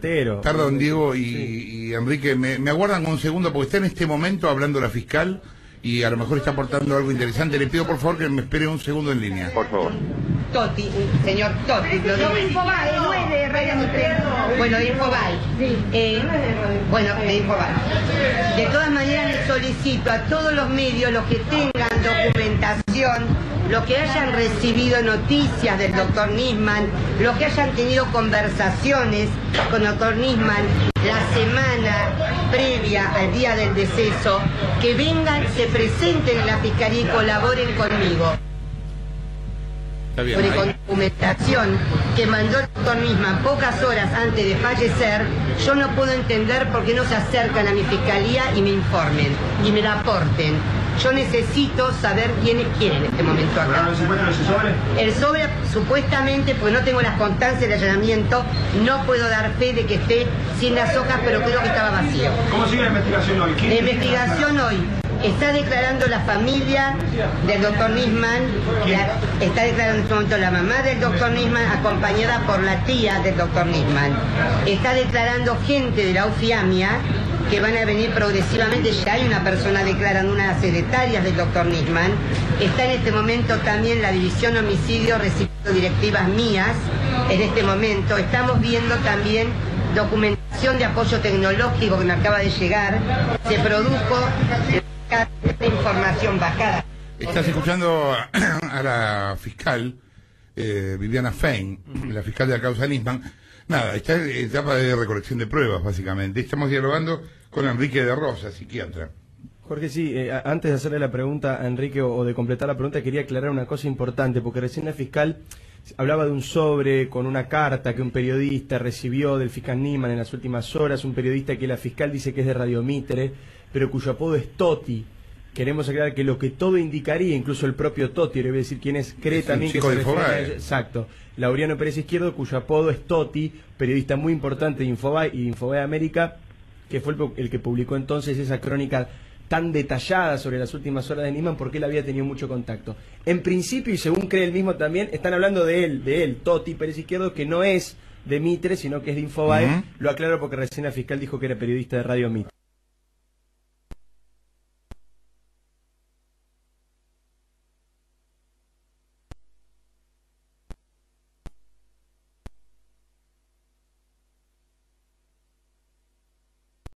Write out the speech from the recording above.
Perdón, Diego y Enrique, me aguardan un segundo porque está en este momento hablando la fiscal y a lo mejor está aportando algo interesante. Le pido por favor que me espere un segundo en línea. Por favor. Totti, señor Totti, lo digo. Infobae, no es de Radio Mitre. Bueno, de Infobae. Bueno, de Infobae. De todas maneras, les solicito a todos los medios, los que tengan documentación, los que hayan recibido noticias del doctor Nisman, los que hayan tenido conversaciones con el doctor Nisman la semana previa al día del deceso, que vengan, se presenten en la fiscalía y colaboren conmigo. Está bien, Con documentación que mandó el doctor Nisman pocas horas antes de fallecer, yo no puedo entender por qué no se acercan a mi fiscalía y me informen y me la aporten. Yo necesito saber quién en este momento acá. ¿No se encuentra ese sobre? El sobre, supuestamente, porque no tengo las constancias de allanamiento, no puedo dar fe de que esté sin las hojas, pero creo que estaba vacío. ¿Cómo sigue la investigación hoy? La investigación hoy está declarando la familia del doctor Nisman, está declarando en este momento la mamá del doctor Nisman, acompañada por la tía del doctor Nisman. Está declarando gente de la UFIAMIA, que van a venir progresivamente. Ya hay una persona declarando, una de las secretarias del doctor Nisman. Está en este momento también la división homicidio recibiendo directivas mías. En este momento estamos viendo también documentación de apoyo tecnológico que me acaba de llegar. Se produjo esta información bajada. Estás escuchando a la fiscal Viviana Fein, la fiscal de la causa Nisman. Nada, está en etapa de recolección de pruebas, básicamente. Estamos dialogando con Enrique de Rosa, psiquiatra. Jorge, sí, antes de hacerle la pregunta a Enrique o de completar la pregunta, quería aclarar una cosa importante, porque recién la fiscal hablaba de un sobre con una carta que un periodista recibió del fiscal Nisman en las últimas horas, un periodista que la fiscal dice que es de Radio Mitre, pero cuyo apodo es Totti. Queremos aclarar que lo que todo indicaría, incluso el propio Totti, le voy a decir quién es, cree también que se refiere a ella. Exacto. Laureano Pérez Izquierdo, cuyo apodo es Totti, periodista muy importante de Infobae y Infobae América, que fue el que publicó entonces esa crónica tan detallada sobre las últimas horas de Nisman, porque él había tenido mucho contacto. En principio, y según cree él mismo también, están hablando de él, Totti Pérez Izquierdo, que no es de Mitre, sino que es de Infobae. Lo aclaro porque recién la fiscal dijo que era periodista de Radio Mitre.